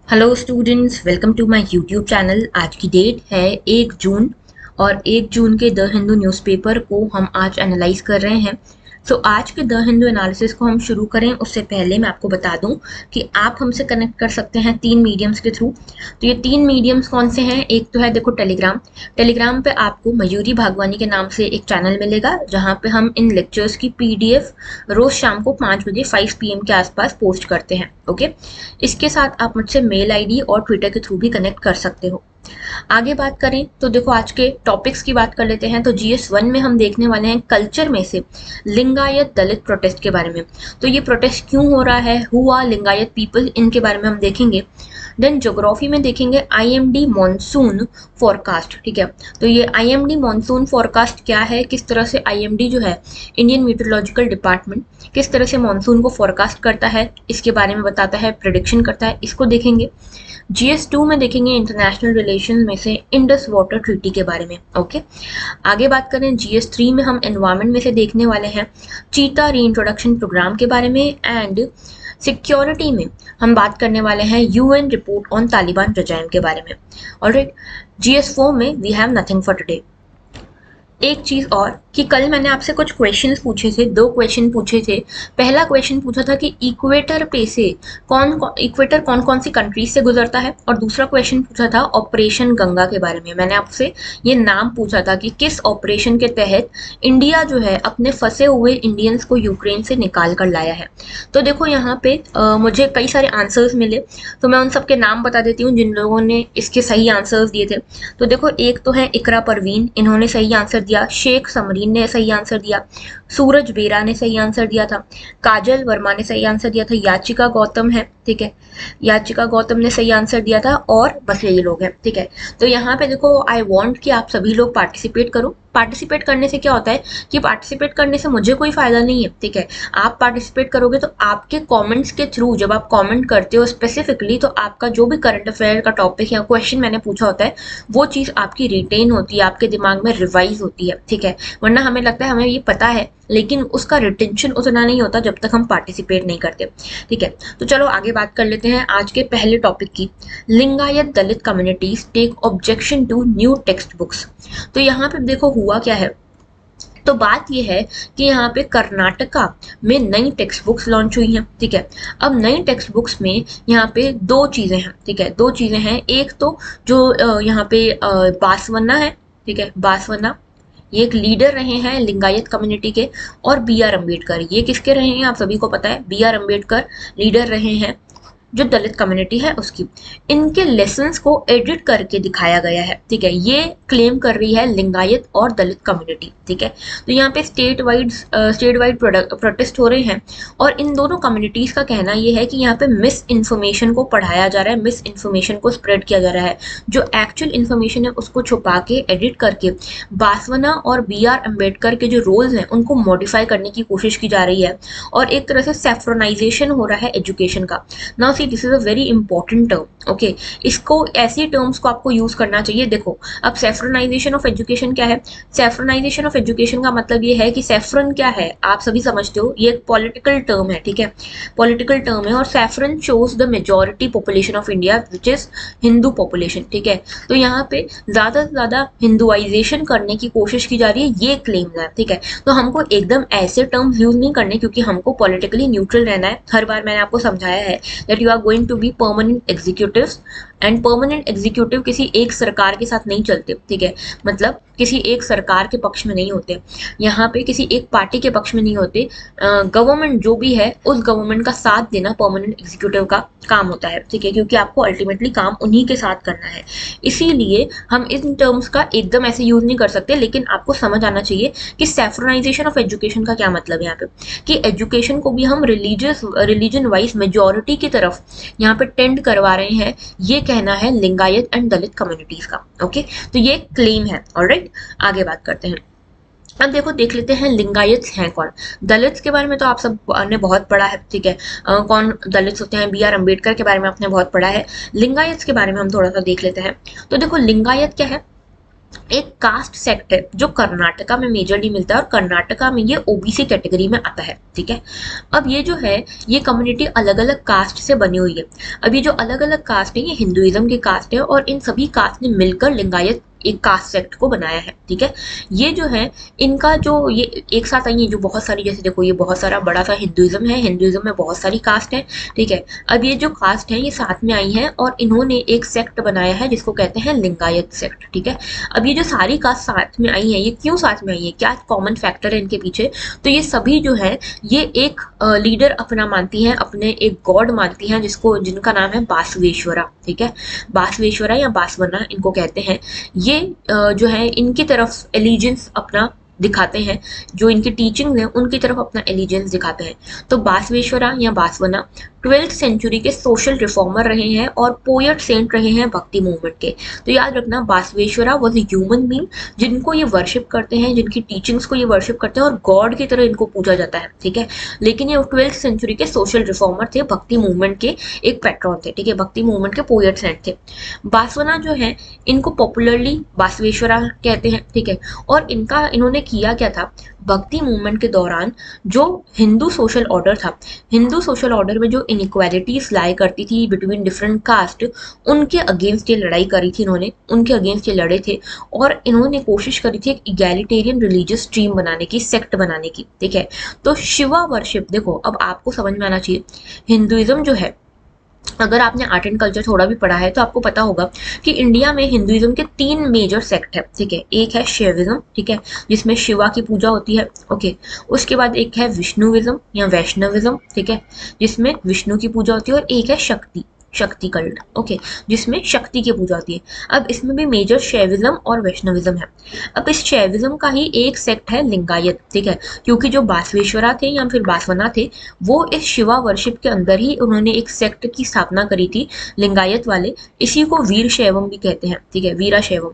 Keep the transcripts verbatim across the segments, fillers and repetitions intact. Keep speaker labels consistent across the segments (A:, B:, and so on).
A: Hello students, welcome to my YouTube channel. आज की date है एक जून और एक जून के द हिंदू न्यूज़पेपर को हम आज एनालाइज कर रहे हैं। सो so, आज के द हिंदू एनालिसिस को हम शुरू करें उससे पहले मैं आपको बता दूं कि आप हमसे कनेक्ट कर सकते हैं तीन मीडियम्स के थ्रू। तो ये तीन मीडियम्स कौन से हैं? एक तो है देखो टेलीग्राम। टेलीग्राम पे आपको मयूरी भागवानी के नाम से एक चैनल मिलेगा जहाँ पे हम इन लेक्चर्स की पीडीएफ रोज शाम को पाँच बजे फाइव पी एम के आसपास पोस्ट करते हैं। ओके, इसके साथ आप मुझसे मेल आईडी और ट्विटर के थ्रू भी कनेक्ट कर सकते हो। आगे बात करें तो देखो आज के टॉपिक्स की बात कर लेते हैं। तो जीएस वन में हम देखने वाले हैं कल्चर में से लिंगायत दलित प्रोटेस्ट के बारे में। तो ये प्रोटेस्ट क्यों हो रहा है, हुआ लिंगायत पीपल, इनके बारे में हम देखेंगे। देन ज्योग्राफी में देखेंगे आईएमडी मॉनसून फोरकास्ट। ठीक है, तो ये आईएमडी मॉनसून फोरकास्ट क्या है, किस तरह से आईएमडी जो है इंडियन मीटरोलॉजिकल डिपार्टमेंट किस तरह से मॉनसून को फोरकास्ट करता है, इसके बारे में बताता है, प्रिडिक्शन करता है, इसको देखेंगे। जीएस टू में देखेंगे इंटरनेशनल रिलेशन में से इंडस वाटर ट्रीटी के बारे में। ओके, आगे बात करें जीएस थ्री में हम एनवायरमेंट में से देखने वाले हैं चीता रीइंट्रोडक्शन प्रोग्राम के बारे में। एंड सिक्योरिटी में हम बात करने वाले हैं UN report on Taliban regime के बारे में। ऑलराइट, जीएस फोर में we have nothing for today. एक चीज और कि कल मैंने आपसे कुछ क्वेश्चंस पूछे थे, दो क्वेश्चन पूछे थे। पहला क्वेश्चन पूछा था कि इक्वेटर पे से कौन इक्वेटर कौन कौन सी कंट्रीज से गुजरता है, और दूसरा क्वेश्चन पूछा था ऑपरेशन गंगा के बारे में। मैंने आपसे ये नाम पूछा था कि किस ऑपरेशन के तहत इंडिया जो है अपने फंसे हुए इंडियंस को यूक्रेन से निकाल कर लाया है। तो देखो यहाँ पे आ, मुझे कई सारे आंसर्स मिले, तो मैं उन सबके नाम बता देती हूँ जिन लोगों ने इसके सही आंसर्स दिए थे। तो देखो, एक तो है इकरा परवीन, इन्होंने सही आंसर दिया। शेख समरीन ने सही आंसर दिया। सूरज बेरा ने सही आंसर दिया था। काजल वर्मा ने सही आंसर दिया था। याचिका गौतम है, ठीक है, याचिका गौतम ने सही आंसर दिया था। और बस यही लोग हैं, ठीक है। तो यहाँ पे देखो, आई वांट कि आप सभी लोग पार्टिसिपेट करो। पार्टिसिपेट करने से क्या होता है कि पार्टिसिपेट करने से मुझे कोई फायदा नहीं है, ठीक है। आप पार्टिसिपेट करोगे तो आपके कमेंट्स के थ्रू, जब आप कमेंट करते हो स्पेसिफिकली, तो आपका जो भी करंट अफेयर का टॉपिक या क्वेश्चन मैंने पूछा होता है वो चीज़ आपकी रिटेन होती है, आपके दिमाग में रिवाइज होती है, ठीक है। वरना हमें लगता है हमें ये पता है, लेकिन उसका रिटेंशन उतना नहीं होता जब तक हम पार्टिसिपेट नहीं करते, ठीक है। तो चलो आगे बात कर लेते हैं आज के पहले टॉपिक की। Lingayat Dalit communities take objection to new textbooks. तो यहाँ पे देखो हुआ क्या है। तो बात यह है कि यहाँ पे कर्नाटका में नई टेक्स्ट बुक्स लॉन्च हुई हैं, ठीक है। अब नई टेक्स्ट बुक्स में यहाँ पे दो चीज़ें हैं, ठीक है, दो चीज़ें हैं। एक तो जो यहाँ पे बासवन्ना है, ठीक है, बासवन्ना ये एक लीडर रहे हैं लिंगायत कम्युनिटी के। और बी आर अम्बेडकर, ये किसके रहे हैं आप सभी को पता है, बी आर अम्बेडकर लीडर रहे हैं जो दलित कम्युनिटी है उसकी। इनके लेसन्स को एडिट करके दिखाया गया है, ठीक है। ये क्लेम कर रही है लिंगायत और दलित कम्युनिटी, ठीक है। तो यहाँ पे statewide statewide protest हो रहे हैं, और इन दोनों कम्युनिटीज का कहना ये है कि यहाँ पे मिस इन्फॉर्मेशन को पढ़ाया जा रहा है, मिस इन्फॉर्मेशन को स्प्रेड किया जा रहा है। जो एक्चुअल इन्फॉर्मेशन है उसको छुपा के, एडिट करके बासवना और बी आर अम्बेडकर के जो रोल्स हैं उनको मॉडिफाई करने की कोशिश की जा रही है, और एक तरह से सेफ्रोनाइजेशन हो रहा है एजुकेशन का। Now this is a very important term, okay. इसको ऐसी टर्म्स को आपको यूज करना चाहिए। देखो, अब सेफ्रोनाइजेशन ऑफ एजुकेशन क्या है? सेफ्रोनाइजेशन ऑफ एजुकेशन का मतलब ये है कि सेफ्रन क्या है, आप सभी समझते हो, ये एक पॉलिटिकल टर्म है, ठीक है, पॉलिटिकल टर्म है। और saffron shows the majority population of India which is Hindu population, ठीक है। तो यहाँ पे ज्यादा से ज्यादा हिंदुआइजेशन करने की कोशिश की जा रही है, ये क्लेम है, ठीक है। तो हमको एकदम ऐसे टर्म्स यूज नहीं करने, क्योंकि हमको पॉलिटिकली न्यूट्रल रहना है। हर बार मैंने आपको समझाया है that you are going to be permanent executives, and permanent executive किसी एक सरकार के साथ नहीं चलते, ठीक है। मतलब किसी एक सरकार के पक्ष में नहीं होते, यहाँ पे किसी एक पार्टी के पक्ष में नहीं होते। गवर्नमेंट जो भी है उस गवर्नमेंट का साथ देना परमानेंट एग्जीक्यूटिव का काम होता है, ठीक है, क्योंकि आपको अल्टीमेटली काम उन्हीं के साथ करना है। इसीलिए हम इन टर्म्स का एकदम ऐसे यूज नहीं कर सकते, लेकिन आपको समझ आना चाहिए कि सेफ्रोनाइजेशन ऑफ एजुकेशन का क्या मतलब है यहाँ पे, कि एजुकेशन को भी हम रिलीजियस रिलीजन वाइज मेजोरिटी की तरफ यहाँ पे टेंड करवा रहे हैं, ये कहना है लिंगायत एंड दलित कम्युनिटीज का, ओके। तो ये क्लेम है, ऑलराइट। आगे बात करते हैं। अब देखो, देख लेते हैं लिंगायत हैं कौन। दलित के बारे में तो आप सब ने बहुत पढ़ा है, ठीक है, आ, कौन दलित होते हैं, बी आर अम्बेडकर के बारे में आपने बहुत पढ़ा है। लिंगायत के बारे में हम थोड़ा सा देख लेते हैं। तो देखो, लिंगायत क्या है? एक कास्ट सेक्ट है जो कर्नाटका में मेजरली मिलता है और कर्नाटका में ये ओबीसी कैटेगरी में आता है, ठीक है। अब ये जो है ये कम्युनिटी अलग अलग कास्ट से बनी हुई है। अब ये जो अलग अलग कास्ट है ये हिंदुइज्म की कास्ट है और इन सभी कास्ट ने मिलकर लिंगायत एक कास्ट सेक्ट को बनाया है, ठीक है। ये जो है इनका जो ये एक साथ आई है जो बहुत सारी, जैसे देखो ये बहुत सारा बड़ा सा हिंदुइज्म है, हिंदुइज्म में बहुत सारी कास्ट है, ठीक है। अब ये जो कास्ट है ये साथ में आई है और इन्होंने एक सेक्ट बनाया है जिसको कहते हैं लिंगायत सेक्ट, ठीक है। अब ये जो सारी कास्ट साथ में आई है ये क्यों साथ में आई है, क्या कॉमन फैक्टर है इनके पीछे, तो ये सभी जो है ये एक लीडर अपना मानती हैं, अपने एक गॉड मानती हैं जिसको जिनका नाम है बासवेश्वरा, ठीक है। बासवेश्वरा या बासवना इनको कहते हैं। ये जो है इनकी तरफ एलिजेंस अपना दिखाते हैं, जो इनकी टीचिंग्स हैं उनकी तरफ अपना एलिजेंस दिखाते हैं। तो बासवेश्वरा या बासवना ट्वेल्थ सेंचुरी के सोशल रिफॉर्मर रहे हैं और पोएट सेंट रहे हैं भक्ति मूवमेंट के। तो याद रखना Basaveshwara was a human being जिनको ये वर्शिप करते हैं, जिनकी टीचिंग्स को ये वर्शिप करते हैं और गॉड की तरह इनको पूजा जाता है, ठीक है। लेकिन ये ट्वेल्थ सेंचुरी के सोशल रिफॉर्मर थे, भक्ति मूवमेंट के एक पैट्रॉन थे, ठीक है, भक्ति मूवमेंट के पोएट सेंट थे। बासवना जो है इनको पॉपुलरली बासवेश्वरा कहते हैं, ठीक है। और इनका इन्होंने किया क्या था, भक्ति मूवमेंट के दौरान जो हिंदू सोशल ऑर्डर था, हिंदू सोशल ऑर्डर में जो इनइक्वालिटीज लाई करती थी बिटवीन डिफरेंट कास्ट, उनके अगेंस्ट ये लड़ाई करी थी इन्होंने, उनके अगेंस्ट ये लड़े थे और इन्होंने कोशिश करी थी एक इगैलिटेरियन रिलीजियस स्ट्रीम बनाने की, सेक्ट बनाने की, ठीक है। तो शिवा वर्शिप, देखो अब आपको समझ में आना चाहिए, हिंदुइज्म जो है, अगर आपने आर्ट एंड कल्चर थोड़ा भी पढ़ा है तो आपको पता होगा कि इंडिया में हिंदुइज्म के तीन मेजर सेक्ट है, ठीक है। एक है शैविज्म, ठीक है, जिसमें शिवा की पूजा होती है, ओके। उसके बाद एक है विष्णुविज्म या वैष्णविज्म, ठीक है, जिसमें विष्णु की पूजा होती है। और एक है शक्ति शक्ति कल्ट, ओके, जिसमें शक्ति की पूजा होती है। अब इसमें भी मेजर शैविज्म और वैष्णविज्म है। अब इस शैविज्म का ही एक सेक्ट है लिंगायत, ठीक है, क्योंकि जो बासवेश्वरा थे या फिर बासवना थे वो इस शिवा वर्शिप के अंदर ही उन्होंने एक सेक्ट की स्थापना करी थी, लिंगायत वाले। इसी को वीर शैवम भी कहते हैं, ठीक है, वीरा शैवम।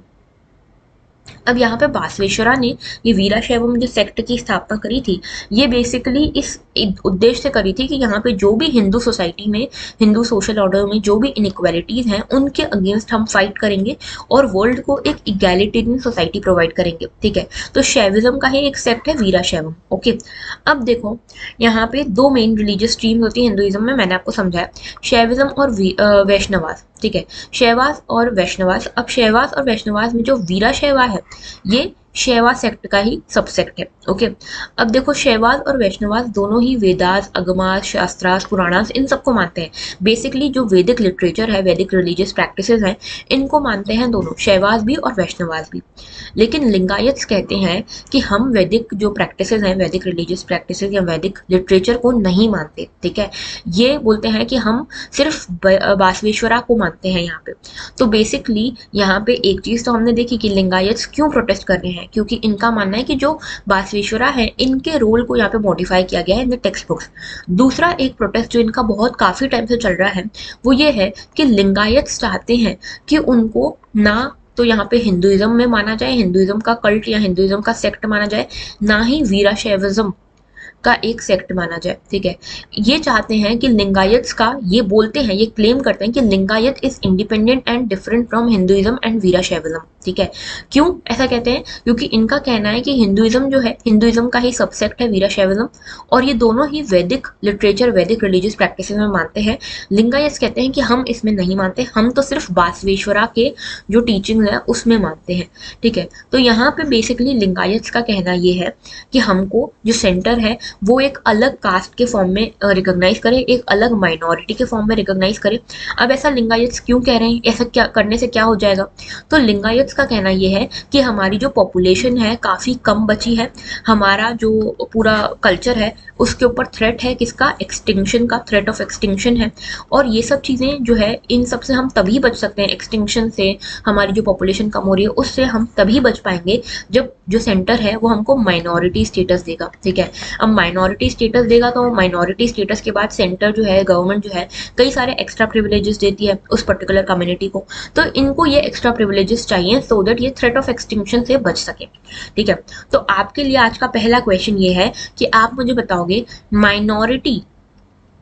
A: अब यहाँ पे बासवेश्वरा ने ये वीरा शैवम जो सेक्ट की स्थापना करी थी, ये बेसिकली इस उद्देश्य से करी थी कि यहाँ पे जो भी हिंदू सोसाइटी में, हिंदू सोशल ऑर्डर में जो भी इनइक्वालिटीज हैं उनके अगेंस्ट हम फाइट करेंगे और वर्ल्ड को एक इगैलिटेरियन सोसाइटी प्रोवाइड करेंगे, ठीक है। तो शैविज्म का ही एक सेक्ट है वीरा शैवम, ओके। अब देखो यहाँ पे दो मेन रिलीजियस स्ट्रीम्स होती है हिंदुइज्म में, मैंने आपको समझाया, शैविज्म और वैष्णवास, ठीक है, शैवास और वैष्णवास। अब शैवास और वैष्णवास में जो वीरा शैवा है ये शैवा सेक्ट का ही सब सेक्ट है, ओके। अब देखो शैवास और वैष्णवास दोनों ही वेदास, अगमास, शास्त्रास, पुराणास इन सबको मानते हैं। बेसिकली जो वैदिक लिटरेचर है, वैदिक रिलीजियस प्रैक्टिसेस हैं, इनको मानते हैं दोनों, शैवास भी और वैष्णवास भी। लेकिन लिंगायत्स कहते हैं कि हम वैदिक जो प्रैक्टिसेस हैं, वैदिक रिलीजियस प्रैक्टिसेस या वैदिक लिटरेचर को नहीं मानते, ठीक है। ये बोलते हैं कि हम सिर्फ बासवेश्वरा को मानते हैं यहाँ पे। तो बेसिकली यहाँ पे एक चीज तो हमने देखी कि लिंगायत्स क्यों प्रोटेस्ट कर रहे हैं, क्योंकि इनका मानना है कि जो बासवेश्वरा है इनके रोल को यहाँ पे मॉडिफाई किया गया है इन द टेक्स्ट बुक्स। दूसरा एक प्रोटेस्ट जो इनका बहुत काफी टाइम से चल रहा है वो ये है कि लिंगायत्स चाहते हैं कि उनको ना तो यहाँ पे हिंदुइज्म में माना जाए, हिंदुइज्म का कल्ट या हिंदुइज्म का सेक्ट माना जाए, ना ही वीरा शैविज्म का एक सेक्ट माना जाए, ठीक है। ये चाहते हैं कि लिंगायत्स का, ये बोलते हैं, ये क्लेम करते हैं कि Lingayat is independent and different from Hinduism and Veera Shaivism, ठीक है। क्यों ऐसा कहते हैं, क्योंकि इनका कहना है कि हिंदुइज्म जो है, हिंदुइज्म का ही सबसेक्ट है वीरा शैविज्म और ये दोनों ही वैदिक लिटरेचर, वैदिक रिलीजियस प्रैक्टिसेस में मानते हैं। लिंगायत्स कहते हैं कि हम इसमें नहीं मानते, हम तो सिर्फ बासवेश्वरा के जो टीचिंग है उसमें मानते हैं, ठीक है। तो यहाँ पे बेसिकली लिंगायत्स का कहना ये है कि हमको जो सेंटर है वो एक अलग कास्ट के फॉर्म में रिकॉग्नाइज करे, एक अलग माइनॉरिटी के फॉर्म में रिकॉग्नाइज करे। अब ऐसा लिंगायत्स क्यों कह रहे हैं, ऐसा क्या करने से क्या हो जाएगा, तो लिंगायत्स का कहना यह है कि हमारी जो पॉपुलेशन है काफी कम बची है, हमारा जो पूरा कल्चर है उसके ऊपर थ्रेट है, किसका, एक्सटिंक्शन का, थ्रेट ऑफ एक्सटिंक्शन है। और ये सब चीजें जो है इन सब से हम तभी बच सकते हैं, एक्सटिंक्शन से, हमारी जो पॉपुलेशन कम हो रही है उससे हम तभी बच पाएंगे जब जो सेंटर है वो हमको माइनॉरिटी स्टेटस देगा, ठीक है। अब माइनॉरिटी स्टेटस देगा तो माइनॉरिटी स्टेटस के बाद सेंटर जो है, गवर्नमेंट जो है, कई सारे एक्स्ट्रा प्रिविलेजेस देती है उस पर्टिकुलर कम्युनिटी को। तो इनको ये एक्स्ट्रा प्रिविलेजेस चाहिए सो दैट ये थ्रेट ऑफ एक्सटिंक्शन से बच सके, ठीक है। तो आपके लिए आज का पहला क्वेश्चन ये है कि आप मुझे बताओगे माइनॉरिटी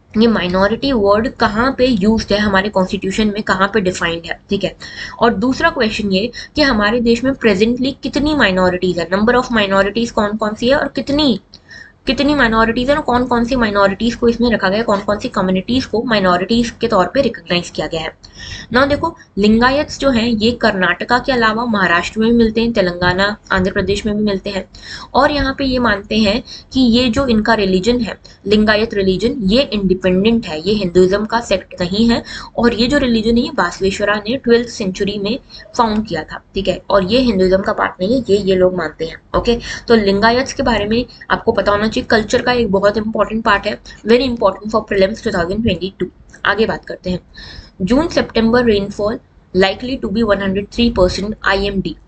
A: ये माइनॉरिटी वर्ड कहाँ पे यूज्ड है हमारे कॉन्स्टिट्यूशन में, कहाँ पे डिफाइंड है, ठीक है। और दूसरा क्वेश्चन ये कि हमारे देश में प्रेजेंटली कितनी माइनॉरिटीज है, नंबर ऑफ माइनॉरिटीज कौन कौन सी है और कितनी कितनी माइनॉरिटीज है और कौन कौन सी माइनॉरिटीज को इसमें रखा गया है, कौन कौन सी कम्युनिटीज को माइनॉरिटीज के तौर पे रिकॉग्नाइज किया गया है। ना देखो, लिंगायत्स जो हैं ये कर्नाटका के अलावा महाराष्ट्र में भी मिलते हैं, तेलंगाना, आंध्र प्रदेश में भी मिलते हैं। और यहाँ पे ये मानते हैं कि ये जो इनका रिलीजन है, लिंगायत रिलीजन, ये इंडिपेंडेंट है, ये हिंदुइज्म का सेक्ट नहीं है। और ये जो रिलीजन है ये बासवेश्वरा ने ट्वेल्थ सेंचुरी में फाउंड किया था, ठीक है। और ये हिंदुइज्म का पार्ट नहीं है, ये ये लोग मानते हैं। ओके, तो लिंगायत्स के बारे में आपको पता होना चाहिए, कल्चर का एक बहुत इंपॉर्टेंट पार्ट है, very important for prelims two thousand twenty two. आगे बात करते हैं। June September rainfall likely to be one hundred three percent I M D.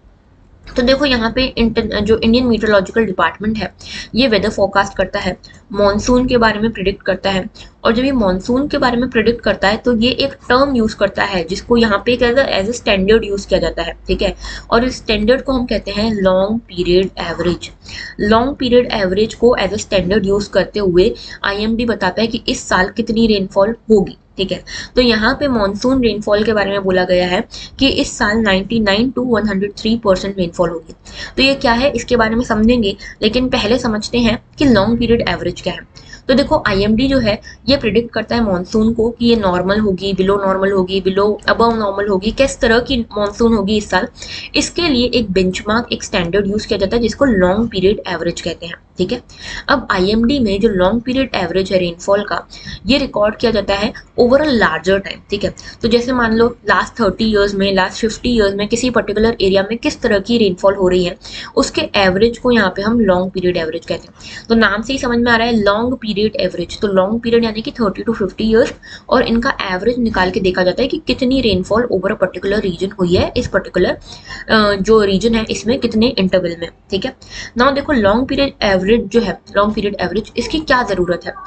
A: तो देखो यहाँ पे जो इंडियन मीटरोलॉजिकल डिपार्टमेंट है ये वेदर फोरकास्ट करता है, मॉनसून के बारे में प्रिडिक्ट करता है। और जब ये मॉनसून के बारे में प्रिडिक्ट करता है तो ये एक टर्म यूज करता है जिसको यहाँ पे एज ए स्टैंडर्ड यूज किया जाता है, ठीक है। और इस स्टैंडर्ड को हम कहते हैं long period average. Long period average को एज ए स्टैंडर्ड यूज करते हुए आई एम डी बताता है कि इस साल कितनी रेनफॉल होगी, ठीक है। तो यहाँ पे मॉनसून रेनफॉल के बारे में बोला गया है कि इस साल निन्यानवे टू एक सौ तीन परसेंट रेनफॉल होगी। तो ये क्या है इसके बारे में समझेंगे, लेकिन पहले समझते हैं कि लॉन्ग पीरियड एवरेज क्या है। तो देखो आई एम डी जो है ये प्रिडिक्ट करता है मॉनसून को कि ये नॉर्मल होगी, बिलो नॉर्मल होगी, बिलो अबव नॉर्मल होगी, किस तरह की मॉनसून होगी इस साल। इसके लिए एक बेंचमार्क, एक स्टैंडर्ड यूज किया जाता है जिसको लॉन्ग पीरियड एवरेज कहते हैं, ठीक है। अब आई एम डी में जो लॉन्ग पीरियड एवरेज है रेनफॉल का, ये रिकॉर्ड किया जाता है ओवर अ लार्जर टाइम, ठीक है। तो जैसे मान लो लास्ट थर्टी ईयर्स में, लास्ट फिफ्टी ईयर्स में किसी पर्टिकुलर एरिया में किस तरह की रेनफॉल हो रही है, उसके एवरेज को यहाँ पे हम लॉन्ग पीरियड एवरेज कहते हैं। तो नाम से ही समझ में आ रहा है लॉन्ग पीरियड एवरेज। तो लॉन्ग पीरियड यानी कि थर्टी टू फिफ्टी ईयर्स, और इनका एवरेज निकाल के देखा जाता है कि कितनी rainfall over a particular region हुई है, इस पर्टिकुलर जो रीजन है इसमें कितने इंटरवल में, ठीक है। नाउ देखो लॉन्ग पीरियड एवरेज जो है, लॉन्ग पीरियड एवरेज, इसकी क्या जरूरत है।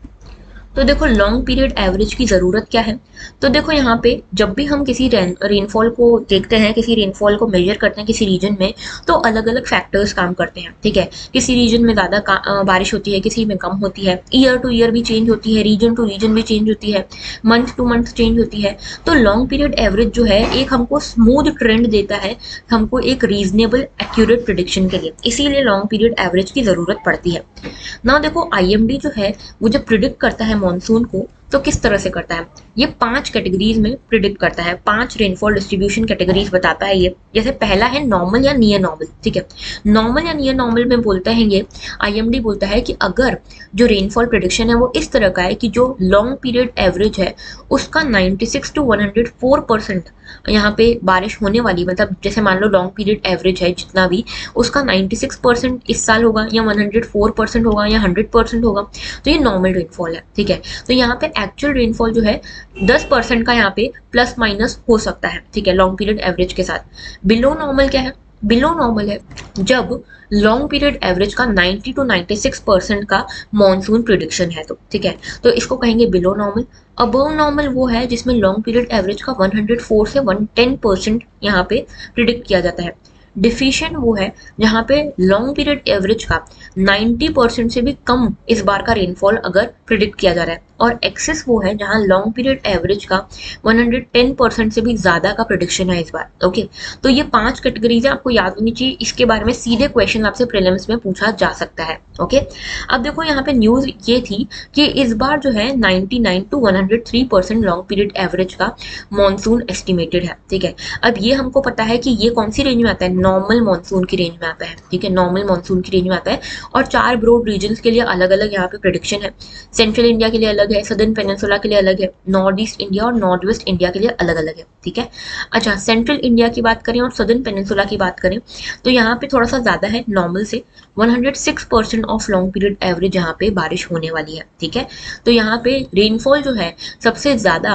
A: तो देखो लॉन्ग पीरियड एवरेज की ज़रूरत क्या है। तो देखो यहाँ पे जब भी हम किसी रेन रेनफॉल को देखते हैं, किसी रेनफॉल को मेजर करते हैं किसी रीजन में, तो अलग अलग फैक्टर्स काम करते हैं, ठीक है। किसी रीजन में ज़्यादा बारिश होती है, किसी में कम होती है, ईयर टू ईयर भी चेंज होती है, रीजन टू रीजन भी चेंज होती है, मंथ टू मंथ चेंज होती है। तो लॉन्ग पीरियड एवरेज जो है एक हमको स्मूथ ट्रेंड देता है, हमको एक रीजनेबल एक्यूरेट प्रिडिक्शन के लिए, इसीलिए लॉन्ग पीरियड एवरेज की ज़रूरत पड़ती है ना। देखो आई एम डी जो है वो जब प्रिडिक्ट करता है मॉनसून को तो किस तरह से करता है, ये पांच कैटेगरीज में प्रिडिक्ट करता है, पांच रेनफॉल डिस्ट्रीब्यूशन कैटेगरीज बताता है ये। जैसे पहला है नॉर्मल या नियर नॉर्मल, ठीक है। नॉर्मल या नियर नॉर्मल में बोलता है ये आई एम डी बोलता है कि अगर जो रेनफॉल प्रिडिक्शन है वो इस तरह का है कि जो लॉन्ग पीरियड एवरेज है उसका ninety six to one hundred four percent यहाँ पे बारिश होने वाली, मतलब जैसे मान लो लॉन्ग पीरियड एवरेज है जितना भी, उसका नाइन्टी सिक्स परसेंट इस साल होगा या वन हंड्रेड फोर परसेंट होगा या हंड्रेड परसेंट होगा, तो ये नॉर्मल रेनफॉल है, ठीक है। तो यहाँ पे एक्चुअल रेनफॉल जो है टेन परसेंट का यहाँ पे प्लस माइनस हो सकता है, ठीक है, लॉन्ग पीरियड एवरेज के साथ। बिलो नॉर्मल क्या है, बिलो नॉर्मल है जब लॉन्ग पीरियड एवरेज का ninety to ninety six percent का मॉनसून प्रिडिक्शन है, तो ठीक है, तो इसको कहेंगे बिलो नॉर्मल। अबव नॉर्मल वो है जिसमें लॉन्ग पीरियड एवरेज का वन हंड्रेड फोर से वन टेन परसेंट यहाँ पे प्रिडिक्ट किया जाता है। डिफिशिएंट वो है जहाँ पे लॉन्ग पीरियड एवरेज का नाइन्टी परसेंट से भी कम इस बार का रेनफॉल अगर प्रिडिक्ट किया जा रहा है। और एक्सेस वो है जहाँ लॉन्ग पीरियड एवरेज का वन हंड्रेड टेन परसेंट से भी ज़्यादा का प्रिडिक्शन है इस बार, ओके। तो ये पांच कैटेगरीज है, आपको याद होनी चाहिए, इसके बारे में सीधे क्वेश्चन आपसे प्रीलिम्स में पूछा जा सकता है, ओके। अब देखो यहाँ पे न्यूज़ ये थी कि इस बार जो है ninety nine to one hundred three percent long period average का मॉनसून एस्टिमेटेड है, ठीक है। अब ये हमको पता है कि ये कौन सी रेंज में आता है, नॉर्मल मॉनसून की रेंज में आता है, ठीक है, नॉर्मल मॉनसून की रेंज में आता है। और चार ब्रॉड रीजन्स के लिए अलग अलग यहाँ पे प्रेडिक्शन है। सेंट्रल इंडिया के लिए अलग है, सदर्न पेनिनसुला के लिए अलग है, नॉर्थ ईस्ट इंडिया और नॉर्थ वेस्ट इंडिया के लिए अलग अलग है, ठीक है। अच्छा, सेंट्रल इंडिया की बात करें और सदर्न पेनिनसुला की बात करें तो यहाँ पे थोड़ा सा ज्यादा है नॉर्मल से, one hundred six percent of long period average यहाँ पे बारिश होने वाली है, ठीक है। तो यहाँ पे रेनफॉल जो है सबसे ज्यादा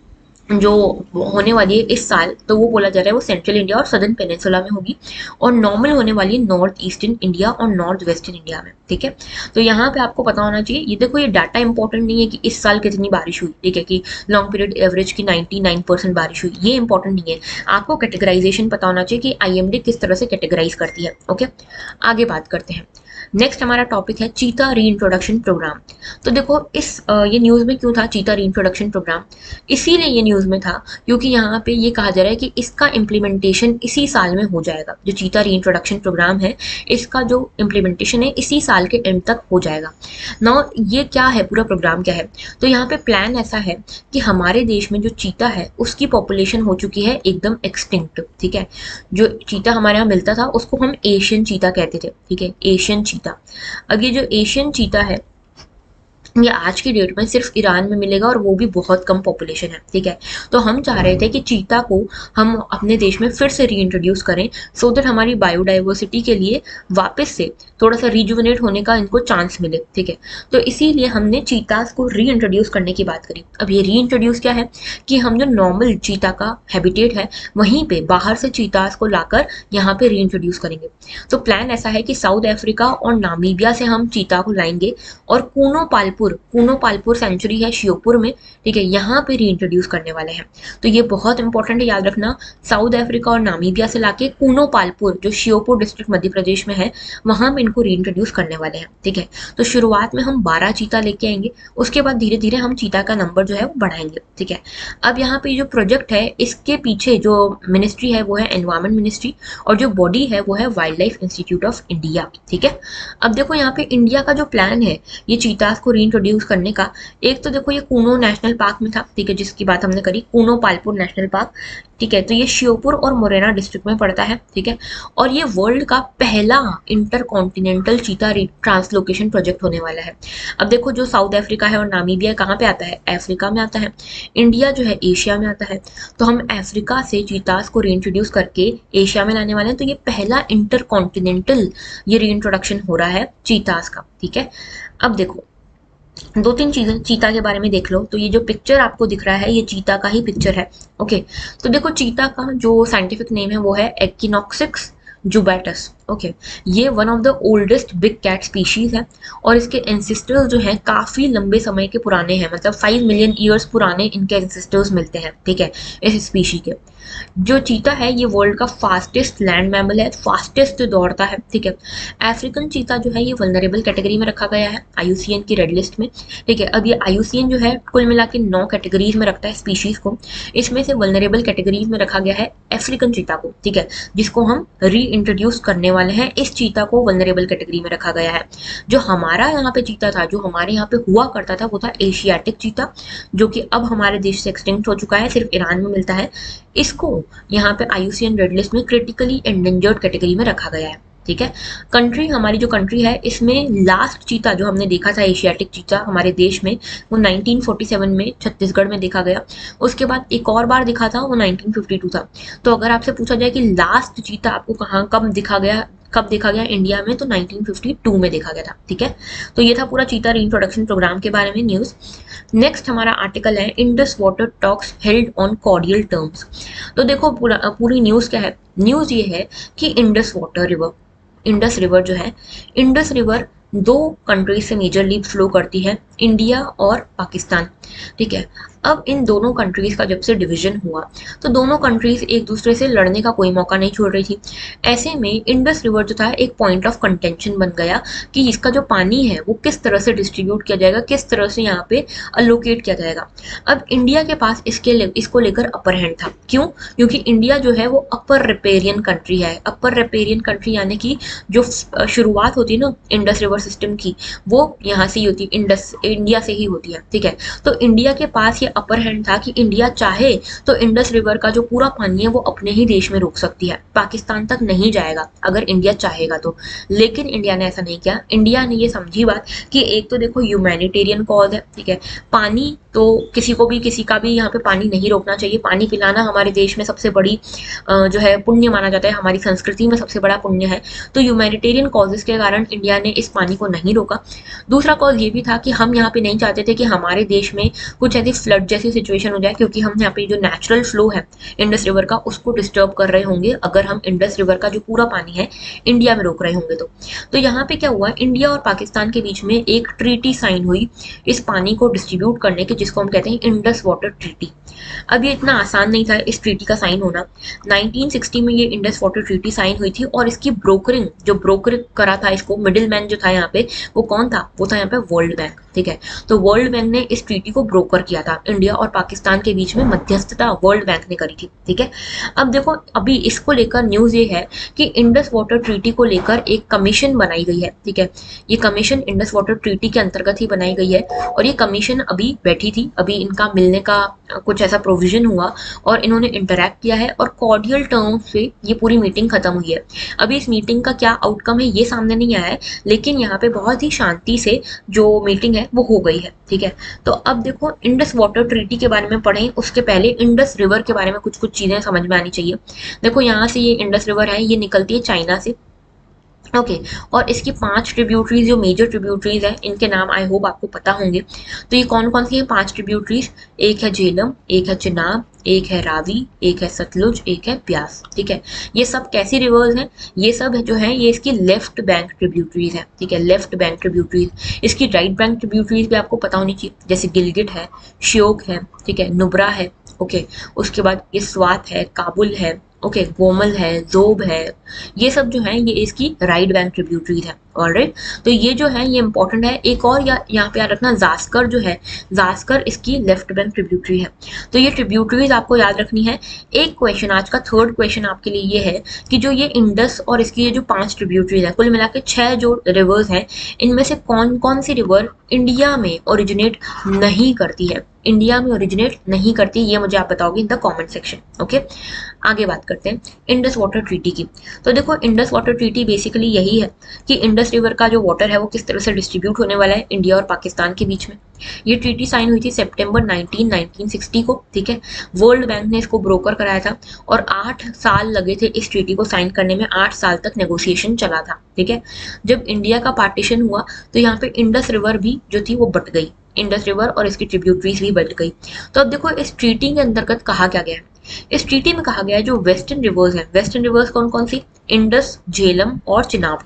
A: जो होने वाली है इस साल, तो वो बोला जा रहा है वो सेंट्रल इंडिया और सदर्न पेनिनसुला में होगी, और नॉर्मल होने वाली है नॉर्थ ईस्टर्न इंडिया और नॉर्थ वेस्टर्न इंडिया में, ठीक है। तो यहाँ पे आपको पता होना चाहिए, ये देखो ये डाटा इंपॉर्टेंट नहीं है कि इस साल कितनी बारिश हुई, ठीक है, कि लॉन्ग पीरियड एवरेज की नाइन्टी नाइन परसेंट बारिश हुई, ये इंपॉर्टेंट नहीं है। आपको कैटेगराइजेशन पता होना चाहिए कि आई एम डी किस तरह से कैटेगराइज करती है, ओके। आगे बात करते हैं। नेक्स्ट हमारा टॉपिक है चीता री इंट्रोडक्शन प्रोग्राम। तो देखो इस ये न्यूज़ में क्यों था चीता री इंट्रोडक्शन प्रोग्राम, इसीलिए ये न्यूज़ में था क्योंकि यहाँ पे ये कहा जा रहा है कि इसका इम्प्लीमेंटेशन इसी साल में हो जाएगा। जो चीता री इंट्रोडक्शन प्रोग्राम है इसका जो इम्प्लीमेंटेशन है इसी साल के एंड तक हो जाएगा। ना ये क्या है, पूरा प्रोग्राम क्या है, तो यहाँ पे प्लान ऐसा है कि हमारे देश में जो चीता है उसकी पॉपुलेशन हो चुकी है एकदम एक्सटिंक्ट। ठीक है, जो चीता हमारे यहाँ मिलता था उसको हम एशियन चीता कहते थे। ठीक है, एशियन चीता। अब ये जो एशियन चीता है ये आज की डेट में सिर्फ ईरान में मिलेगा और वो भी बहुत कम पॉपुलेशन है। ठीक है, तो हम चाह रहे थे कि चीता को हम अपने देश में फिर से रीइंट्रोड्यूस करें सो दैट हमारी बायोडाइवर्सिटी के लिए वापस से थोड़ा सा रिजुविनेट होने का इनको चांस मिले। ठीक है, तो इसीलिए हमने चीतास को रीइंट्रोड्यूस करने की बात करी। अब ये रीइंट्रोड्यूस क्या है कि हम जो नॉर्मल चीता का हैबिटेट है वहीं पे बाहर से चीतास को लाकर यहाँ पे रीइंट्रोड्यूस करेंगे। तो प्लान ऐसा है कि साउथ अफ्रीका और नामीबिया से हम चीता को लाएंगे और कूनो पालपुर कूनो पालपुर सेंचुरी है श्योपुर में। ठीक है, यहाँ पे रीइंट्रोड्यूस करने वाले हैं। तो ये बहुत इंपॉर्टेंट है, याद रखना। साउथ अफ्रीका और नामीबिया से लाके कूनो पालपुर जो श्योपुर डिस्ट्रिक्ट मध्य प्रदेश में है वहां पे इनको रीइंट्रोड्यूस करने वाले हैं। ठीक है, तो शुरुआत में हम बारह चीता लेके आएंगे, उसके बाद धीरे धीरे हम चीता का नंबर जो है वो बढ़ाएंगे। ठीक है, अब यहाँ पे जो प्रोजेक्ट है इसके पीछे जो मिनिस्ट्री है वो है एनवायरमेंट मिनिस्ट्री और जो बॉडी है वो है wildlife institute of India. ठीक है, अब देखो यहाँ पे इंडिया का जो प्लान है ये चीतास को इंट्रोड्यूस करने का, एक तो देखो ये कूनो नेशनल पार्क में था। ठीक है, जिसकी बात हमने करी, कूनो पालपुर नेशनल पार्क। ठीक है, तो ये श्योपुर और मोरेना डिस्ट्रिक्ट में पड़ता है। ठीक है, और ये वर्ल्ड का पहला इंटर कॉन्टिनेंटल चीता ट्रांसलोकेशन प्रोजेक्ट होने वाला है। अब देखो जो साउथ अफ्रीका है और नामीबिया कहाँ पे आता है, अफ्रीका में आता है। इंडिया जो है एशिया में आता है। तो हम अफ्रीका से चीतास को रीइंट्रोड्यूस करके एशिया में लाने वाले हैं। तो ये पहला इंटर कॉन्टिनेंटल ये रीइंट्रोडक्शन हो रहा है चीतास का। ठीक है, अब देखो दो तीन चीजें चीता के बारे में देख लो। तो ये जो पिक्चर आपको दिख रहा है ये चीता का ही पिक्चर है। ओके, तो देखो चीता का जो साइंटिफिक नेम है वो है एक्टिनोक्सिस जुबैटस। ओके, ये one of the oldest big cat species है और इसके एंसेस्टर्स जो हैं काफी लंबे समय के पुराने हैं, मतलब फाइव मिलियन ईयर्स पुराने इनके एंसेस्टर्स मिलते हैं। ठीक है, इस स्पीशी के जो चीता है ये वर्ल्ड का फास्टेस्ट लैंड मैमल है, फास्टेस्ट दौड़ता है। ठीक है, अफ्रीकन चीता जो है ये वल्नरेबल कैटेगरी में रखा गया है आई यू सी एन की रेड लिस्ट में। ठीक है, अब ये आई यू सी एन जो है कुल मिला के नौ कैटेगरीज में रखता है स्पीशीज को। इसमें से वल्नरेबल कैटेगरीज में रखा गया है अफ्रीकन चीता को। ठीक है, जिसको हम री इंट्रोड्यूस करने वाले हैं, इस चीता को वल्नरेबल कैटेगरी में रखा गया है। जो हमारा यहाँ पे चीता था, जो हमारे यहाँ पे हुआ करता था वो था एशियाटिक चीता, जो कि अब हमारे देश से एक्सटिंक्ट हो चुका है, सिर्फ ईरान में मिलता है। इसको यहाँ पे I U C N red list में क्रिटिकली एंडेंजर्ड कैटेगरी में रखा गया है। ठीक है, कंट्री हमारी जो कंट्री है इसमें लास्ट चीता जो हमने देखा था एशियाटिक चीता हमारे देश में वो नाइनटीन फोर्टी सेवन में छत्तीसगढ़ में देखा गया। उसके बाद एक और बार दिखा था वो नाइनटीन फिफ्टी टू था। तो अगर आपसे पूछा जाए कि लास्ट चीता आपको कहाँ कब दिखा गया कब देखा गया इंडिया में, तो नाइनटीन फिफ्टी टू में देखा गया था। ठीक है, तो ये था पूरा चीता रीइंट्रोडक्शन प्रोग्राम के बारे में न्यूज़। नेक्स्ट हमारा आर्टिकल है Indus water talks held on cordial terms. तो देखो पूरा पूरी न्यूज़ क्या है, न्यूज़ ये है कि Indus water river Indus river जो है, इंडस रिवर दो कंट्रीज से मेजरली फ्लो करती है, इंडिया और पाकिस्तान। ठीक है, अब इन दोनों कंट्रीज का जब से डिवीजन हुआ तो दोनों कंट्रीज एक दूसरे से लड़ने का कोई मौका नहीं छोड़ रही थी। ऐसे में इंडस रिवर जो था एक पॉइंट ऑफ कंटेंशन बन गया कि इसका जो पानी है वो किस तरह से डिस्ट्रीब्यूट किया जाएगा, किस तरह से यहाँ पे अलोकेट किया जाएगा। अब इंडिया के पास इसके ले, इसको लेकर अपर हैंड था। क्यों? क्योंकि इंडिया जो है वो अपर रिपेरियन कंट्री है। अपर रिपेरियन कंट्री यानी कि जो शुरुआत होती है ना इंडस रिवर सिस्टम की वो यहाँ से ही होती है, इंडस इंडिया से ही होती है। ठीक है, तो इंडिया के पास ये अपर हैंड था कि इंडिया चाहे तो इंडस रिवर का जो पूरा पानी है वो अपने ही देश में रोक सकती है, पाकिस्तान तक नहीं जाएगा अगर इंडिया चाहेगा तो। लेकिन इंडिया ने ऐसा नहीं किया। इंडिया ने ये समझी बात कि एक तो देखो ह्यूमैनिटेरियन कॉज है। ठीक है, पानी तो किसी को भी किसी का भी यहाँ पे पानी नहीं रोकना चाहिए। पानी पिलाना हमारे देश में सबसे बड़ी जो है पुण्य माना जाता है, हमारी संस्कृति में सबसे बड़ा पुण्य है। तो ह्यूमैनिटेरियन कॉजेस के कारण इंडिया ने इस पानी को नहीं रोका। दूसरा कॉज ये भी था कि हम यहाँ पे नहीं चाहते थे कि हमारे देश में कुछ ऐसी फ्लड जैसी सिचुएशन हो जाए, क्योंकि हम यहाँ पे जो नेचुरल फ्लो है इंडस रिवर का उसको डिस्टर्ब कर रहे होंगे अगर हम इंडस रिवर का जो पूरा पानी है इंडिया में रोक रहे होंगे तो तो यहाँ पे क्या हुआ, इंडिया और पाकिस्तान के बीच में एक ट्रीटी साइन हुई इस पानी को डिस्ट्रीब्यूट करने के, जिसको हम कहते हैं इंडस वाटर ट्रीटी। अब ये इतना आसान नहीं था इस ट्रीटी का साइन होना। नाइनटीन सिक्सटी में ये इंडस वाटर ट्रीटी साइन हुई थी और इसकी ब्रोकरिंग, जो ब्रोकर करा था इसको, मिडिल मैन जो था यहाँ पे, वो कौन था? वो था यहाँ पे वर्ल्ड बैंक। ठीक है, तो वर्ल्ड बैंक ने इस ट्रीटी को ब्रोकर किया था। इंडिया और पाकिस्तान के बीच में मध्यस्थता वर्ल्ड बैंक ने करी थी। ठीक है, अब देखो अभी इसको लेकर न्यूज ये है कि इंडस वाटर ट्रीटी को लेकर एक कमीशन बनाई गई है। ठीक है, ये कमीशन इंडस वाटर ट्रीटी के अंतर्गत ही बनाई गई है और ये कमीशन अभी बैठी थी, अभी इनका मिलने का कुछ ऐसा प्रोविजन हुआ और इन्होंने इंटरैक्ट किया है और कॉर्डियल टर्म्स से ये पूरी मीटिंग खत्म हुई है। अभी इस मीटिंग का क्या आउटकम है ये सामने नहीं आया है, लेकिन यहाँ पे बहुत ही शांति से जो मीटिंग है वो हो गई है। ठीक है, तो अब देखो इंडस वाटर ट्रीटी के बारे में पढ़ें उसके पहले इंडस रिवर के बारे में कुछ कुछ चीजें समझ में आनी चाहिए। देखो यहाँ से ये इंडस रिवर है, ये निकलती है चाइना से। ओके okay, और इसकी पांच ट्रिब्यूटरीज जो मेजर ट्रिब्यूटरीज हैं इनके नाम आई होप आपको पता होंगे। तो ये कौन कौन सी हैं पांच ट्रिब्यूटरीज? एक है झेलम, एक है चिनाब, एक है रावी, एक है सतलुज, एक है ब्यास। ठीक है, ये सब कैसी रिवर्स हैं? ये सब जो है ये इसकी लेफ्ट बैंक ट्रिब्यूटरीज है। ठीक है, लेफ्ट बैंक ट्रिब्यूटरीज। इसकी राइट बैंक ट्रिब्यूटरीज भी आपको पता होनी चाहिए, जैसे गिलगिट है, श्योक है, ठीक है, नुब्रा है। ओके okay, उसके बाद ये स्वात है, काबुल है, ओके okay, गोमल है, जोब है, ये सब जो है ये इसकी राइट बैंक ट्रिब्यूटरीज है। ऑलराइट, तो ये जो है ये इंपॉर्टेंट है। एक और या, यहाँ पे याद रखना, जास्कर जो है, जास्कर इसकी लेफ्ट बैंक ट्रिब्यूटरी है। तो ये ट्रिब्यूटरीज आपको याद रखनी है। एक क्वेश्चन, आज का थर्ड क्वेश्चन आपके लिए ये है कि जो ये इंडस और इसकी ये जो पांच ट्रिब्यूटरीज है, कुल मिला के छह जो रिवर्स हैं, इनमें से कौन कौन सी रिवर इंडिया में ओरिजिनेट नहीं करती है? इंडिया में ओरिजिनेट नहीं करती, ये मुझे आप बताओगे in the comment section. Okay, आगे बात करते हैं इंडस वाटर ट्रीटी की। तो देखो इंडस वाटर ट्रीटी बेसिकली यही है कि इंडस रिवर का जो वाटर है वो किस तरह से डिस्ट्रीब्यूट होने वाला है इंडिया और पाकिस्तान के बीच में। ये ट्रीटी साइन हुई थी सितंबर नाइनटीन नाइनटीन सिक्सटी को। ठीक है, वर्ल्ड बैंक ने इसको ब्रोकर कराया था और आठ साल लगे थे इस ट्रीटी को साइन करने में। आठ साल तक नेगोशिएशन चला था। ठीक है, जब इंडिया का पार्टीशन हुआ तो यहाँ पे इंडस रिवर भी जो थी वो बट गई, इंडस रिवर और इसकी ट्रिब्यूटरीज भी बट गई। तो अब देखो इस ट्रीटी के अंतर्गत कहा क्या गया है? इस ट्रीटी में कहा गया है जो वेस्टर्न रिवर्स हैं, वेस्टर्न रिवर्स कौन कौन सी? इंडस, झेलम और चिनाब,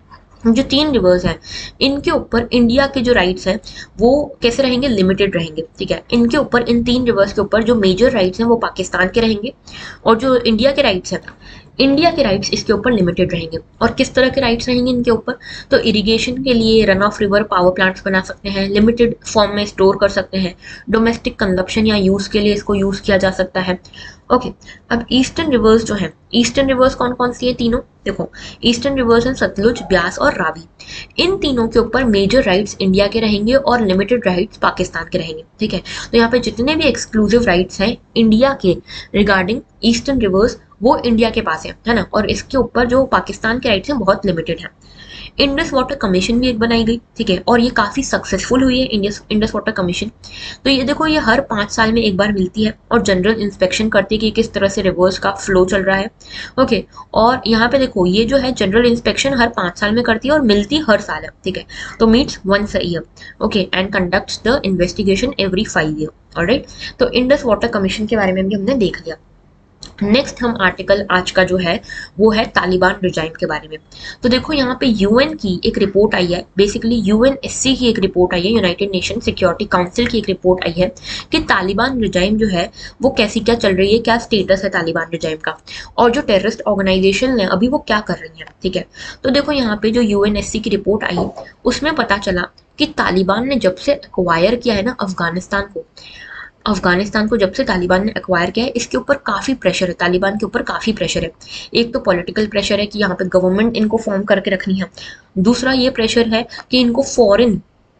A: जो तीन रिवर्स हैं, इनके ऊपर इंडिया के जो राइट्स हैं वो कैसे रहेंगे? लिमिटेड रहेंगे। ठीक है, इनके ऊपर, इन तीन रिवर्स के ऊपर जो मेजर राइट्स हैं वो पाकिस्तान के रहेंगे और जो इंडिया के राइट्स हैं, इंडिया के राइट्स इसके ऊपर लिमिटेड रहेंगे। और किस तरह के राइट्स रहेंगे इनके ऊपर? तो इरिगेशन के लिए run of river power plants बना सकते हैं, लिमिटेड फॉर्म में स्टोर कर सकते हैं, डोमेस्टिक कंजप्शन या यूज के लिए इसको यूज किया जा सकता है। ओके, अब ईस्टर्न रिवर्स जो हैं, ईस्टर्न रिवर्स कौन कौन सी है? तीनों। देखो ईस्टर्न रिवर्स हैं सतलुज, ब्यास और रावी। इन तीनों के ऊपर मेजर राइट्स इंडिया के रहेंगे और लिमिटेड राइट्स पाकिस्तान के रहेंगे। ठीक है, तो यहाँ पे जितने भी एक्सक्लूसिव राइट्स हैं इंडिया के रिगार्डिंग ईस्टर्न रिवर्स वो इंडिया के पास है, है ना, और इसके ऊपर जो पाकिस्तान के राइट्स हैं बहुत लिमिटेड हैं। इंडस वाटर कमीशन भी एक बनाई गई। ठीक है, और ये काफी सक्सेसफुल हुई है इंडस इंडस वाटर कमीशन। तो ये देखो ये हर पांच साल में एक बार मिलती है और जनरल इंस्पेक्शन करती है कि किस तरह से रिवर्स का फ्लो चल रहा है। ओके, और यहाँ पे देखो ये जो है जनरल इंस्पेक्शन हर पांच साल में करती है और मिलती हर साल है। ठीक है, तो meets once a year. Okay, and conducts the investigation every five year. Alright, तो इंडस वाटर कमीशन के बारे में भी हमने देख लिया। नेक्स्ट हम आर्टिकल आज का जो है वो है तालिबान रिजाइम के बारे में। तो देखो यहाँ पे यूएन की एक रिपोर्ट आई है, बेसिकली यूएनएससी की एक रिपोर्ट आई है, यूनाइटेड नेशन सिक्योरिटी काउंसिल की एक रिपोर्ट आई है कि तालिबान रिजाइम जो है वो कैसी क्या चल रही है, क्या स्टेटस है तालिबान रिजाइम का, और जो टेररिस्ट ऑर्गेनाइजेशन है अभी वो क्या कर रही है। ठीक है, तो देखो यहाँ पे जो यूएनएससी की रिपोर्ट आई उसमें पता चला कि तालिबान ने जब से एक्वायर किया है ना अफगानिस्तान को, अफगानिस्तान को जब से तालिबान ने एक्वायर किया है इसके ऊपर काफ़ी प्रेशर है, तालिबान के ऊपर काफ़ी प्रेशर है। एक तो पॉलिटिकल प्रेशर है कि यहाँ पे गवर्नमेंट इनको फॉर्म करके रखनी है, दूसरा ये प्रेशर है कि इनको फॉरेन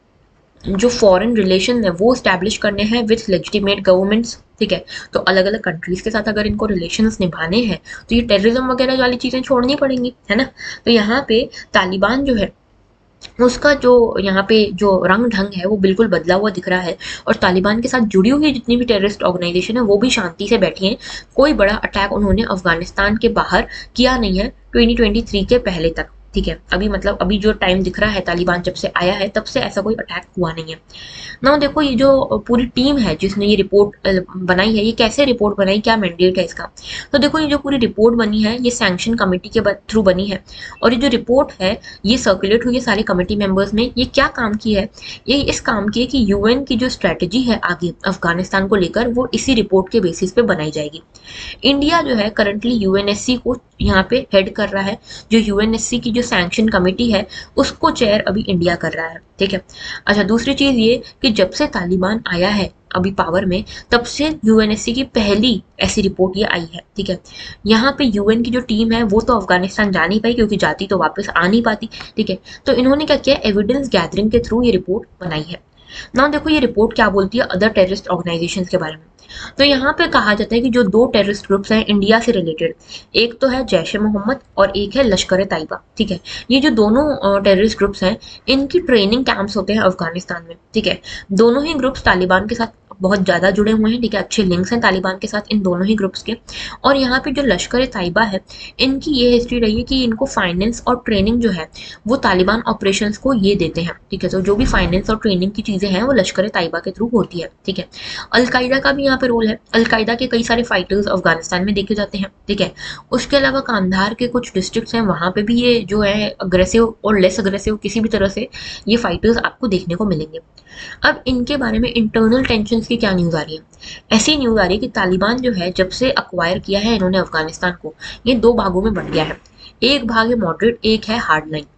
A: जो फॉरेन रिलेशन है वो स्टैब्लिश करने हैं विथ लेजिटिमेट गवर्नमेंट्स। ठीक है, तो अलग अलग कंट्रीज के साथ अगर इनको रिलेशंस निभाने हैं तो ये टेररिज्म वगैरह वाली चीज़ें छोड़नी पड़ेंगी, है ना। तो यहाँ पे तालिबान जो है उसका जो यहाँ पे जो रंग ढंग है वो बिल्कुल बदला हुआ दिख रहा है और तालिबान के साथ जुड़ी हुई जितनी भी टेररिस्ट ऑर्गेनाइजेशन है वो भी शांति से बैठी हैं। कोई बड़ा अटैक उन्होंने अफगानिस्तान के बाहर किया नहीं है ट्वेंटी ट्वेंटी थ्री के पहले तक। ठीक है, अभी मतलब अभी जो टाइम दिख रहा है तालिबान जब से आया है तब से ऐसा कोई अटैक हुआ नहीं है ना। देखो ये जो पूरी टीम है जिसने ये रिपोर्ट बनाई है, ये कैसे रिपोर्ट बनाई, क्या मैंडेट है इसका। तो देखो ये जो पूरी रिपोर्ट बनी है ये सैंक्शन कमेटी के थ्रू बनी है, और ये जो रिपोर्ट है ये सर्कुलेट हुई है सारे कमेटी मेंबर्स में। ये क्या काम की है, ये इस काम की है कि यूएन की जो स्ट्रेटजी है आगे अफगानिस्तान को लेकर वो इसी रिपोर्ट के बेसिस पे बनाई जाएगी। इंडिया जो है करंटली यूएनएससी को यहाँ पे हेड कर रहा है, जो यूएनएससी की जो सैंक्शन कमेटी है उसको चेयर अभी इंडिया कर रहा है, ठीक है। अच्छा, दूसरी चीज ये कि जब से तालिबान आया है अभी पावर में तब से यूएनएससी की पहली ऐसी रिपोर्ट ये आई है, ठीक है। यहाँ पे यूएन की जो टीम है वो तो अफगानिस्तान जा नहीं पाई क्योंकि जाती तो वापस आ नहीं पाती, ठीक है। तो इन्होंने क्या किया, एविडेंस गैदरिंग के थ्रू ये रिपोर्ट बनाई है ना। देखो ये रिपोर्ट क्या बोलती है अदर टेररिस्ट ऑर्गेनाइजेशन के बारे में। तो यहाँ पे कहा जाता है कि जो दो टेररिस्ट ग्रुप्स हैं इंडिया से रिलेटेड, एक तो है जैश ए मोहम्मद और एक है लश्कर ए तैयबा, ठीक है। ये जो दोनों टेररिस्ट ग्रुप्स हैं इनकी ट्रेनिंग कैंप्स होते हैं अफगानिस्तान में, ठीक है। दोनों ही ग्रुप्स तालिबान के साथ बहुत ज़्यादा जुड़े हुए हैं, ठीक है। अच्छे लिंक्स हैं तालिबान के साथ इन दोनों ही ग्रुप्स के। और यहाँ पे जो लश्कर ए तैयबा है इनकी ये हिस्ट्री रही है कि इनको फाइनेंस और ट्रेनिंग जो है वो तालिबान ऑपरेशंस को ये देते हैं, ठीक है। तो जो भी फाइनेंस और ट्रेनिंग की चीज़ें हैं वो लश्कर ए तैयबा के थ्रू होती है, ठीक है। अलकायदा का भी यहाँ पे रोल है, अलकायदा के कई सारे फाइटर्स अफगानिस्तान में देखे जाते हैं, ठीक है। उसके अलावा कांधार के कुछ डिस्ट्रिक्ट्स हैं वहाँ पे भी ये जो है अग्रेसिव और लेस अग्रेसिव किसी भी तरह से ये फाइटर्स आपको देखने को मिलेंगे। अब इनके बारे में इंटरनल टेंशन की क्या न्यूज़ आ रही है, ऐसी न्यूज़ आ रही है कि तालिबान जो है जब से अक्वायर किया है इन्होंने अफगानिस्तान को, ये दो भागों में बंट गया है। एक भाग है मॉडरेट, एक है हार्ड लाइन।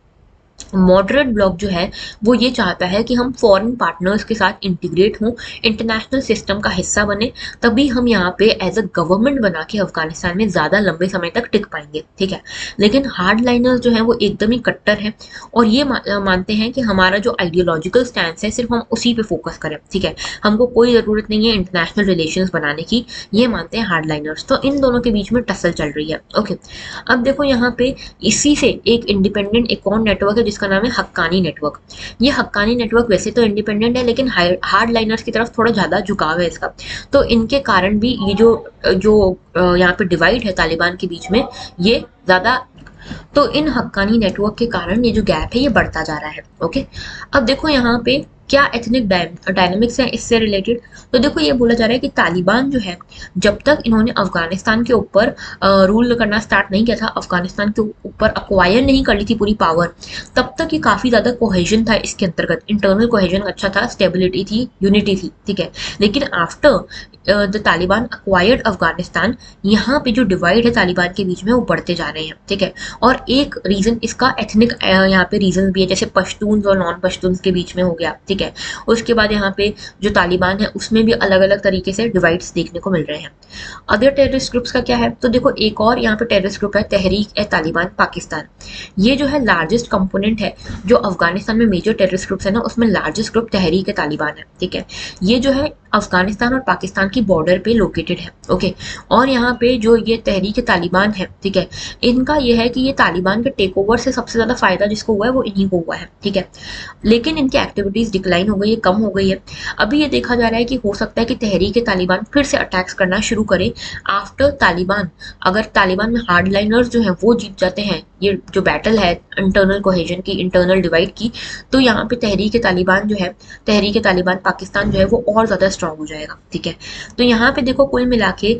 A: मॉडरेट ब्लॉक जो है वो ये चाहता है कि हम फॉरेन पार्टनर्स के साथ इंटीग्रेट हों, इंटरनेशनल सिस्टम का हिस्सा बने, तभी हम यहाँ पे एज अ गवर्नमेंट बना के अफगानिस्तान में ज़्यादा लंबे समय तक टिक पाएंगे, ठीक है। लेकिन हार्ड लाइनर्स जो हैं वो एकदम ही कट्टर हैं और ये मा, मानते हैं कि हमारा जो आइडियोलॉजिकल स्टैंड है सिर्फ हम उसी पे फोकस करें, ठीक है। हमको कोई ज़रूरत नहीं है इंटरनेशनल रिलेशंस बनाने की, ये मानते हैं हार्ड लाइनर्स। तो इन दोनों के बीच में टसल चल रही है, ओके। अब देखो यहाँ पे इसी से एक इंडिपेंडेंट एक और नेटवर्क है जिसका नाम है हक्कानी नेटवर्क। ये हक्कानी नेटवर्क वैसे तो इंडिपेंडेंट है लेकिन हार्ड लाइनर्स की तरफ थोड़ा ज़्यादा झुकाव है इसका, तो इनके कारण भी ये जो जो यहाँ पे डिवाइड है तालिबान के बीच में ये ज़्यादा, तो इन हक्कानी नेटवर्क के कारण ये जो गैप है ये बढ़ता जा रहा है, ओके। अब देखो यहाँ पे क्या एथनिक डायनामिक्स है इससे रिलेटेड। तो देखो ये बोला जा रहा है कि तालिबान जो है जब तक इन्होंने अफगानिस्तान के ऊपर रूल करना स्टार्ट नहीं किया था, अफगानिस्तान के ऊपर अक्वायर नहीं कर ली थी पूरी पावर, तब तक ये काफ़ी ज़्यादा कोहेजन था इसके अंतर्गत, इंटरनल कोहेजन अच्छा था, स्टेबिलिटी थी, यूनिटी थी, ठीक है। लेकिन after the Taliban acquired Afghanistan, यहाँ पे जो डिवाइड है तालिबान के बीच में वो बढ़ते जा रहे हैं, ठीक है। और एक रीज़न इसका एथनिक यहाँ पे रीज़न भी है, जैसे पश्तून्स और नॉन पश्तून्स के बीच में हो गया, ठीक है। उसके बाद यहाँ पे जो तालिबान है उसमें भी अलग अलग तरीके से डिवाइड्स देखने को मिल रहे हैं। अदर टेररिस्ट ग्रुप्स का क्या है, तो देखो एक और यहाँ पे टेररिस्ट ग्रुप है तहरीक ए तालिबान पाकिस्तान। ये जो है लार्जेस्ट कंपोनेंट है, जो अफगानिस्तान में मेजर टेररिस्ट ग्रुप्स है ना उसमें लार्जेस्ट ग्रुप तहरीक ए तालिबान है, ठीक है। ये जो है अफगानिस्तान और पाकिस्तान की बॉर्डर पे लोकेटेड है, ओके। और यहाँ पे जो ये तहरीक ए तालिबान है, ठीक है, इनका ये है कि ये तालिबान के टेक ओवर से सबसे ज़्यादा फायदा जिसको हुआ है वो इन्हीं को हुआ है, ठीक है। लेकिन इनकी एक्टिविटीज़ डिक्लाइन हो गई है, कम हो गई है। अभी ये देखा जा रहा है कि हो सकता है कि तहरीक ए तालिबान फिर से अटैक्स करना शुरू करे आफ्टर तालिबान। अगर तालिबान में हार्ड लाइनर्स जो हैं वो जीत जाते हैं ये जो बैटल है इंटरनल कोहेजन की, इंटरनल डिवाइड की, तो यहाँ पे तहरीक ए तालिबान जो है, तहरीक ए तालिबान पाकिस्तान जो है वो और ज़्यादा स्ट्रॉन्ग हो जाएगा, ठीक है। तो यहाँ पे देखो कुल मिला के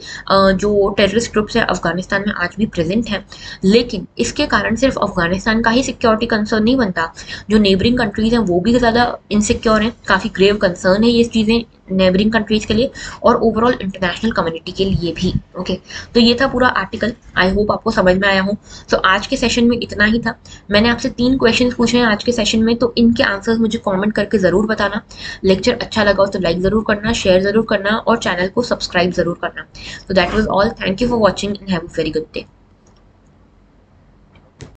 A: जो टेररिस्ट ग्रुप्स हैं अफगानिस्तान में आज भी प्रेजेंट हैं, लेकिन इसके कारण सिर्फ अफगानिस्तान का ही सिक्योरिटी कंसर्न नहीं बनता, जो नेबरिंग कंट्रीज़ हैं वो भी ज़्यादा इनसिक्योर हैं, काफ़ी ग्रेव कंसर्न है ये चीज़ें नेबरिंग कंट्रीज के लिए और ओवरऑल इंटरनेशनल कम्युनिटी के लिए भी, ओके। तो ये था पूरा आर्टिकल, आई होप आपको समझ में आया हो। तो आज के सेशन में इतना ही था। मैंने आपसे तीन क्वेश्चंस पूछे हैं आज के सेशन में, तो इनके आंसर्स मुझे कमेंट करके ज़रूर बताना। लेक्चर अच्छा लगा हो तो लाइक ज़रूर करना, शेयर ज़रूर करना और चैनल को सब्सक्राइब ज़रूर करना। तो that was all, thank you for watching and have a very good day.